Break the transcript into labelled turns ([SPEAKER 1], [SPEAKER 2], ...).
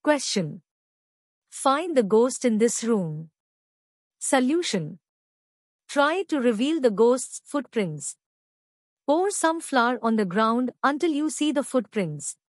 [SPEAKER 1] Question. Find the ghost in this room. Solution. Try to reveal the ghost's footprints. Pour some flour on the ground until you see the footprints.